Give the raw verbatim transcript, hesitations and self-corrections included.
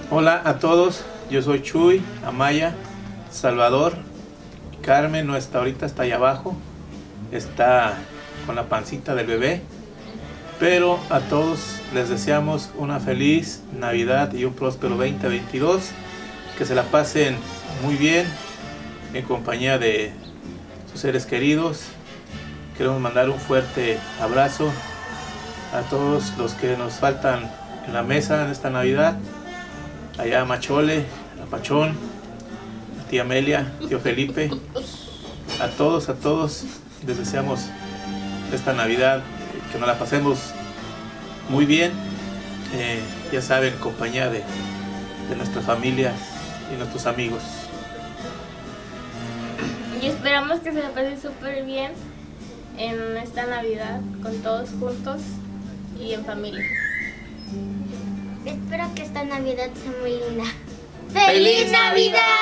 Hola a todos, yo soy Chuy, Amaya, Salvador. Carmen no está ahorita, está allá abajo, está con la pancita del bebé. Pero a todos les deseamos una feliz Navidad y un próspero veinte veintidós. Que se la pasen muy bien en compañía de sus seres queridos. Queremos mandar un fuerte abrazo a todos los que nos faltan en la mesa en esta Navidad. Allá a Machole, a Pachón, a tía Amelia, tío Felipe, a todos, a todos les deseamos esta Navidad que nos la pasemos muy bien, eh, ya saben, en compañía de, de nuestras familias y nuestros amigos. Y esperamos que se la pasen súper bien en esta Navidad, con todos juntos y en familia. Espero que esta Navidad sea muy linda. ¡Feliz Navidad!